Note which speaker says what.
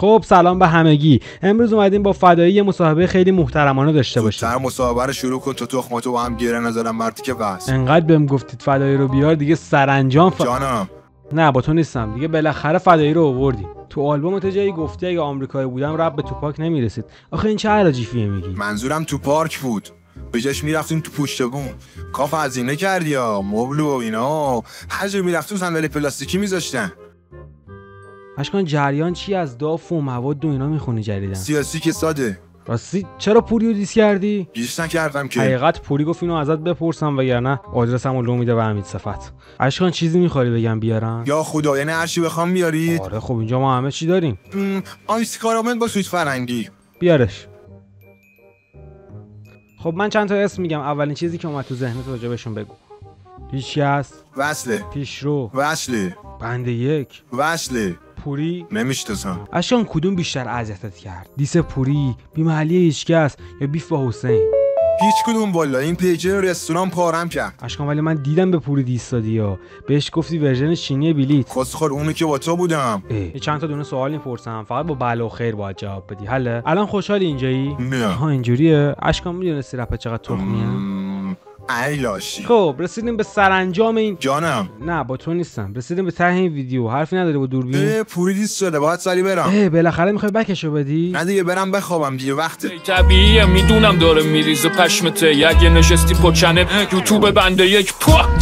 Speaker 1: خب سلام به همگی. امروز اومدیم با فدایی یه مصاحبه خیلی محترمانه داشته باشیم.
Speaker 2: زودتر مصاحبه رو شروع کن، تو تخماتو با هم گره نذارم مرتی که بس.
Speaker 1: انقدر بهم گفتید فدایی رو بیار دیگه سرانجام
Speaker 2: جانم.
Speaker 1: نه با تو نیستم دیگه، بالاخره فدایی رو آوردی. تو آلبوم تو جایی گفتی اگه آمریکایی بودم رپ به توپاک نمیرسید. آخه این چه عراجیفیه میگی؟
Speaker 2: منظورم تو پارک بود. به جاش میرفتیم تو پشت بوم. کاف هزینه کردی ها، مبل و اینا. هر جا میرفتیم صندلی پلاستیکی میذاشتن.
Speaker 1: اشکان جریان چی از داف و مواد و اینا میخونی جدیدن؟
Speaker 2: سیاسی که ساده.
Speaker 1: راستی چرا پوری رو دیس کردی؟
Speaker 2: گیش نکردم که.
Speaker 1: حقیقت پوری گفت اینو ازت بپرسم وگرنه آدرسمو لو میده به حمید صفت. اشکان چیزی میخوای بگم بیارم؟
Speaker 2: یا خدا، یعنی هر چی بخوام بیارید؟
Speaker 1: آره خب اینجا ما همه چی داریم.
Speaker 2: آیس کارامل با سویت فرنگی.
Speaker 1: بیارش. خب من چند تا اسم میگم، اولین چیزی که اومد تو ذهنت راجع بهشون بگو. هیچکس،
Speaker 2: وصله،
Speaker 1: پیشرو،
Speaker 2: وصله،
Speaker 1: بند یک،
Speaker 2: وصله،
Speaker 1: پوری.
Speaker 2: نمیشناسم.
Speaker 1: اشکان کدوم بیشتر اذیتت کرد؟ دیس پوری، بی محلی هیچکس یا بیف با حسین؟
Speaker 2: هیچ کدوم والا. این پیجر رستوران پارم کرد.
Speaker 1: اشکان ولی من دیدم به پوری دیس دادی یا بهش گفتی ورژن چینی بلیت.
Speaker 2: خسخور اونو که با تو بودم.
Speaker 1: یه چند تا دونه سوال میپرسم، فقط با بله و خیر باید جواب بدی. حله؟ الان خوشحالی اینجایی؟
Speaker 2: نه.
Speaker 1: ها اینجوریه. اشکان میدونستی رپ چقدر تخمیه؟
Speaker 2: ای لاشی.
Speaker 1: خب رسیدیم به سرانجام این.
Speaker 2: جانم.
Speaker 1: نه با تو نیستم. رسیدیم به ته این ویدیو. حرفی نداره با دوربین؟
Speaker 2: پوری دیست شده، باید سری برم.
Speaker 1: بالاخره میخوای بکشو بدی؟
Speaker 2: نه دیگه برم بخوابم دیگه، وقته.
Speaker 3: طبیعیه، میدونم داره میریزه پشمته. اگه نشستی پچنه یوتیوب بنده یک